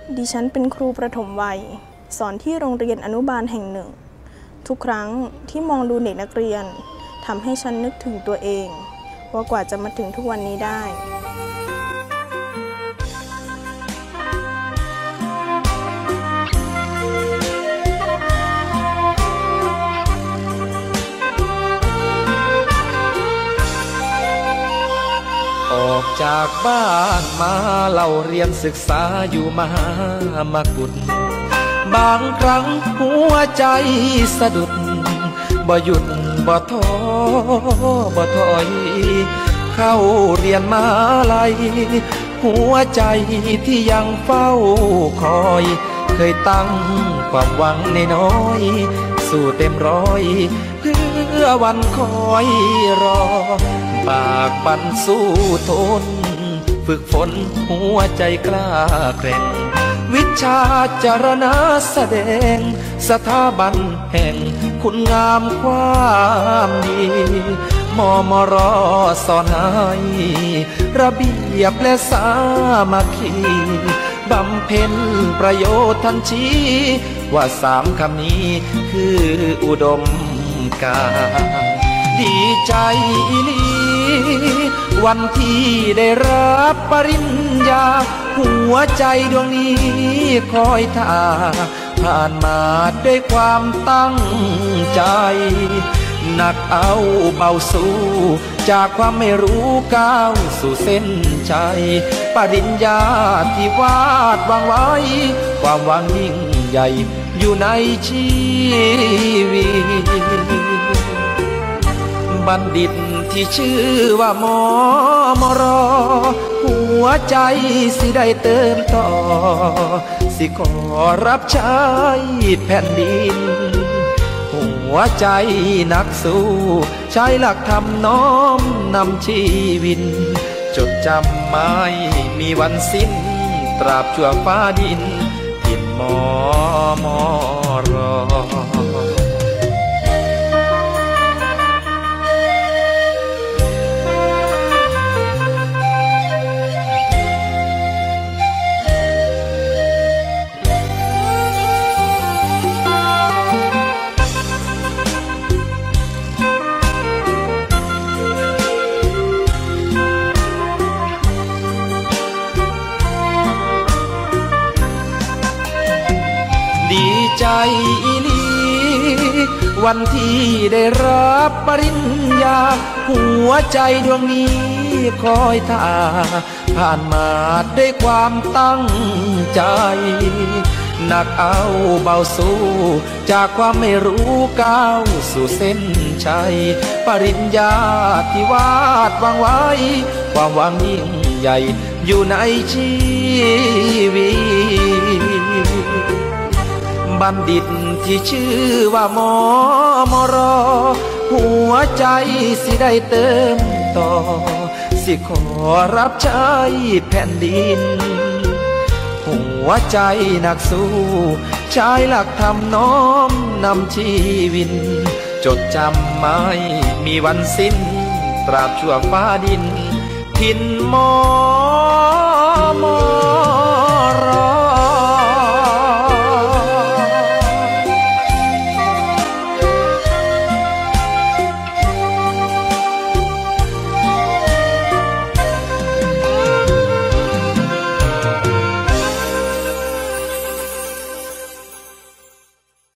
ดิฉันเป็นครูประถมวัยสอนที่โรงเรียนอนุบาลแห่งหนึ่งทุกครั้งที่มองดูเด็กนักเรียนทำให้ฉันนึกถึงตัวเองว่ากว่าจะมาถึงทุกวันนี้ได้ออกจากบ้านมาเล่าเรียนศึกษาอยู่มหามกุฏบางครั้งหัวใจสะดุดบ่หยุดบ่ท้อบ่ถอยเข้าเรียนมหาลัยหัวใจที่ยังเฝ้าคอยเคยตั้งความหวังน้อยๆสู้เต็มร้อยเพื่อวันคอยรอปากบันสู้ทนฝึกฝนหัวใจกล้าแกร่งวิชาจารณะแสดงสถาบันแห่งคุณงามความดีมมรสอนให้ระเบียบและสามัคคีบำเพ็ญประโยชน์ทันทีว่าสามคำนี้คืออุดมการณ์ดีใจอีหลีวันที่ได้รับปริญญาหัวใจดวงนี้คอยท่าผ่านมาด้วยความตั้งใจหนักเอาเบาสู้จากความไม่รู้ก้าวสู่เส้นชัยปริญญาที่วาดวางไว้ความหวังยิ่งใหญ่อยู่ในชีวิตบัณฑิตที่ชื่อว่ามมรหัวใจสิได้เติมต่อสิขอรับใช้แผ่นดินหัวใจนักสู้ใช้หลักธรรมน้อมนำชีวิตจดจำไม่มีวันสิ้นตราบชั่วฟ้าดินทินมรดีใจอีหลีวันที่ได้รับปริญญาหัวใจดวงนี้คอยท่าผ่านมาด้วยความตั้งใจหนักเอาเบาสู้จากความไม่รู้ก้าวสู่เส้นชัยปริญญาที่วาดวางไว้ความหวังยิ่งใหญ่อยู่ในชีวิตบัณฑิตที่ชื่อว่ามมรหัวใจสิได้เติมต่อสิขอรับใช้แผ่นดินหัวใจนักสู้ใช้หลักธรรมน้อมนำชีวิตจดจำไม่มีวันสิ้นตราบชั่วฟ้าดินทินม